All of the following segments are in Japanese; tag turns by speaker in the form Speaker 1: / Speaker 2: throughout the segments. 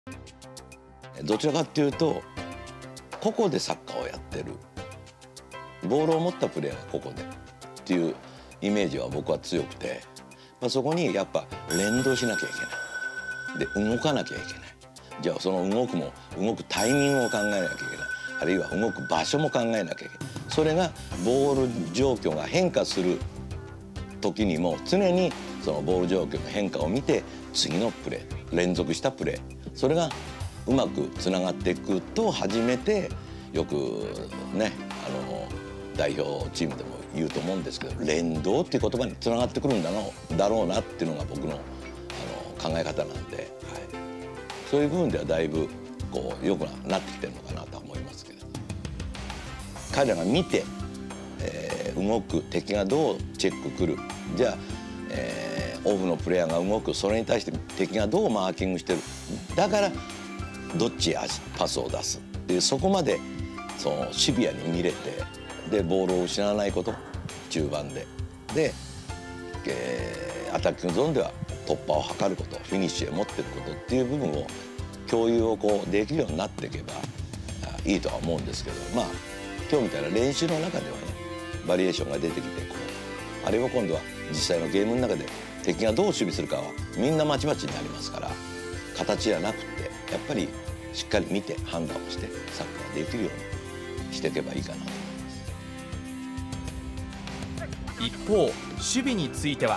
Speaker 1: どちらかっていうと個々でサッカーをやってる、ボールを持ったプレーヤーが個々でっていうイメージは僕は強くて、そこにやっぱ連動しなきゃいけない、で動かなきゃいけない。じゃあその動くタイミングを考えなきゃいけない、あるいは動く場所も考えなきゃいけない。それがボール状況が変化する時にも常にそのボール状況の変化を見て次のプレー、連続したプレー、それがうまくつながっていくと初めて、よくね代表チームでも言うと思うんですけど、連動っていう言葉につながってくるんだろうなっていうのが僕の考え方なんで、はい、そういう部分ではだいぶこう良くなってきてるのかなとは思いますけれど、彼らが見て、動く敵がどうチェックくる、じゃあ、オフのプレイヤーが動く、それに対して敵がどうマーキングしてる、だからどっちへパスを出すっていう、そこまでそのシビアに見れて、でボールを失わないこと、中盤でアタッキングゾーンでは突破を図ること、フィニッシュへ持っていくことっていう部分を共有をできるようになっていけばいいとは思うんですけど、今日みたいな練習の中ではねバリエーションが出てきて、あれを今度は実際のゲームの中で敵がどう守備するかはみんなまちまちになりますから、形じゃなくてやっぱりしっかり見て判断をしてサッカーができるようにしていけばいいかなと思います。
Speaker 2: 一方、守備については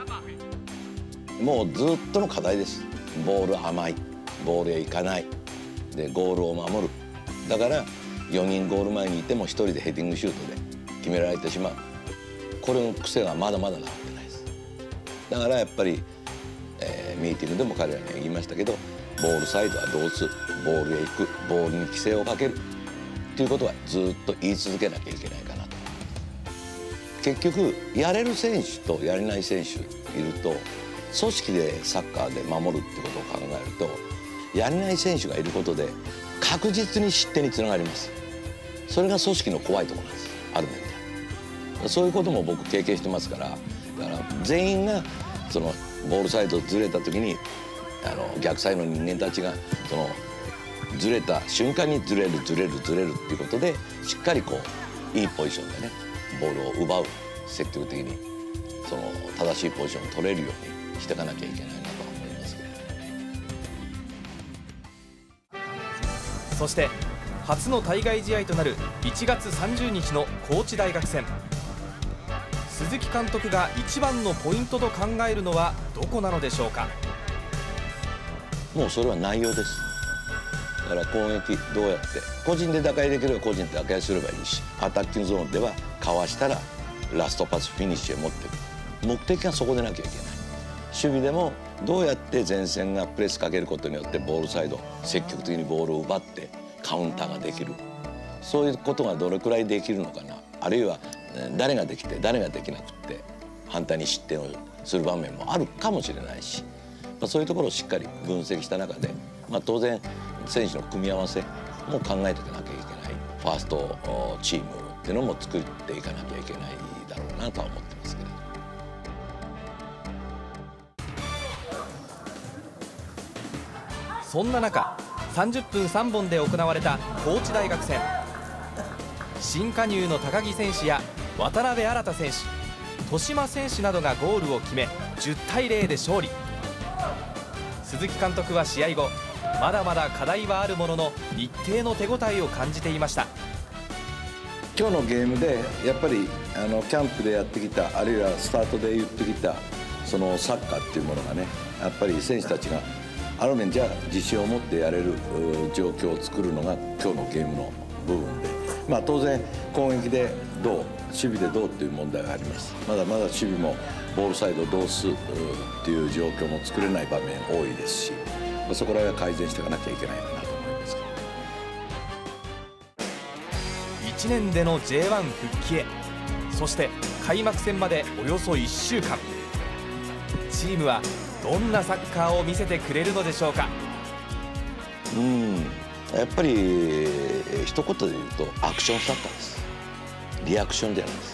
Speaker 1: もうずっとの課題です。ボール甘い、ボールへ行かない、でゴールを守る。だから4人ゴール前にいても1人でヘディングシュートで決められてしまう、これの癖がまだまだ治ってないです。だからやっぱり、ミーティングでも彼らには言いましたけど、ボールサイドはどうする、ボールへ行く、ボールに規制をかけるっていうことはずっと言い続けなきゃいけないかなと。結局やれる選手とやれない選手いると、組織でサッカーで守るってことを考えると、やれない選手がいることで確実に失点につながります。それが組織の怖いところなんです、ある面で。そういうことも僕経験してますから、だから全員がそのボールサイドずれた時に逆サイドの人間たちがそのずれた瞬間にずれるっていうことで、しっかりいいポジションでねボールを奪う、積極的にその正しいポジションを取れるようにしていかなきゃいけないなとは思いますけど。
Speaker 2: そして初の対外試合となる1月30日の高知大学戦、鈴木監督が一番のポイントと考えるのはどこなのでしょうか。
Speaker 1: もうそれは内容です。だから攻撃どうやって個人で打開できれば個人で打開すればいいし、アタッキングゾーンではかわしたらラストパスフィニッシュへ持っていく、目的がそこでなきゃいけない。守備でもどうやって前線がプレスかけることによってボールサイド積極的にボールを奪ってカウンターができる、そういうことがどれくらいできるのかな、あるいは誰ができて誰ができなくって反対に失点をする場面もあるかもしれないし、そういうところをしっかり分析した中で、当然選手の組み合わせも考えていかなきゃいけない、ファーストチームっていうのも作っていかなきゃいけないだろうなとは思ってますけれど。
Speaker 2: そんな中、30分3本で行われた高知大学戦、新加入の高木選手や渡辺新選手、豊島選手などがゴールを決め10対0で勝利。鈴木監督は試合後、まだまだ課題はあるものの一定の手応えを感じていました。
Speaker 1: 今日のゲームでやっぱりキャンプでやってきた、あるいはスタートで言ってきたそのサッカーっていうものがね、やっぱり選手たちがある面じゃ自信を持ってやれる状況を作るのが今日のゲームの部分で、当然攻撃でどう、守備でどうっていう問題があります。まだまだ守備もボールサイド同数っていう状況も作れない場面多いですし、そこら辺は改善していかなきゃいけないかなと思いますけど。
Speaker 2: 1年での J1 復帰へ、そして開幕戦までおよそ1週間、チームはどんなサッカーを見せてくれるのでしょうか。
Speaker 1: やっぱり一言で言うとアクションサッカーです。リアクションじゃないです。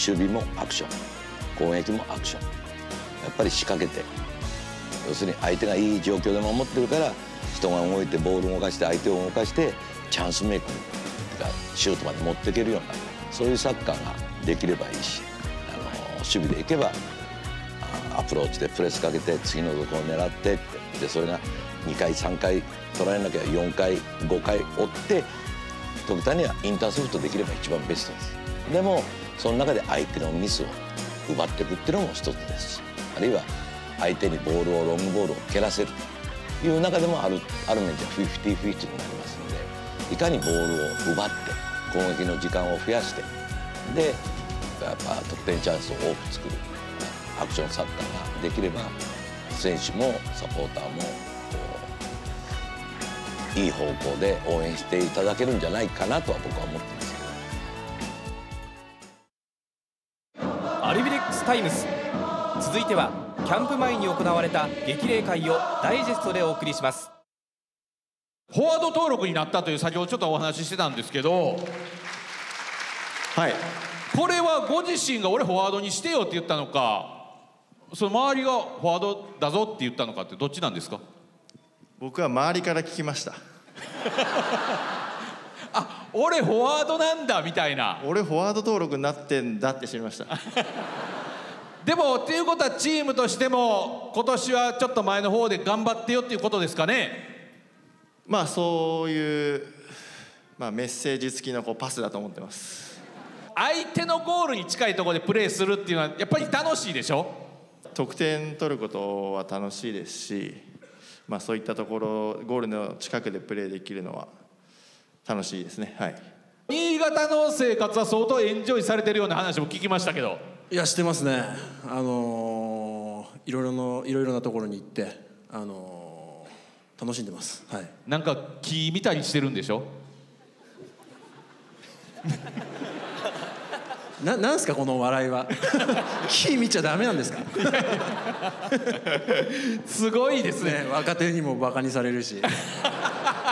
Speaker 1: 守備もアクション、攻撃もアクション、やっぱり仕掛けて、要するに相手がいい状況で守ってるから人が動いてボールを動かして相手を動かしてチャンスメイクがシュートまで持っていけるようなそういうサッカーができればいいし、守備でいけばアプローチでプレスかけて次のところを狙ってでそれが2回3回取られなきゃ4回5回追って極端にはインターセプトできれば一番ベストです。でもその中で相手のミスを奪っていくっていうのも一つですし、あるいは相手にボールをロングボールを蹴らせるという中でもある面じゃ50-50になりますので、いかにボールを奪って攻撃の時間を増やしてでやっぱ得点チャンスを多く作るアクションサッカーができれば選手もサポーターもいい方向で応援していただけるんじゃないかなとは僕は思ってますけど。
Speaker 2: アルビレックスタイムス、続いてはキャンプ前に行われた激励会をダイジェストでお送りします。
Speaker 3: フォワード登録になったという先ほどちょっとお話ししてたんですけど、
Speaker 4: はい、
Speaker 3: これはご自身が俺フォワードにしてよって言ったのか、その周りがフォワードだぞって言ったのかってどっちなんですか？
Speaker 4: 僕は周りから聞きました
Speaker 3: あ、俺フォワードなんだみたいな。
Speaker 4: 俺フォワード登録になってんだって知りました
Speaker 3: でもっていうことはチームとしても今年はちょっと前の方で頑張ってよっていうことですかね。
Speaker 4: まあそういう、メッセージ付きのパスだと思ってます。
Speaker 3: 相手のゴールに近いところでプレーするっていうのはやっぱり楽しいでしょ。
Speaker 4: 得点取ることは楽しいですし、そういったところゴールの近くでプレーできるのは楽しいですね。はい。
Speaker 3: 新潟の生活は相当エンジョイされてるような話も聞きましたけど。
Speaker 5: いや、してますね。いろいろなところに行って楽しんでます。はい。
Speaker 3: なんか木見たりしてるんでしょ。
Speaker 5: なんすかこの笑いは木見ちゃダメなんですか
Speaker 3: すごいですね。
Speaker 5: 若手にもバカにされるし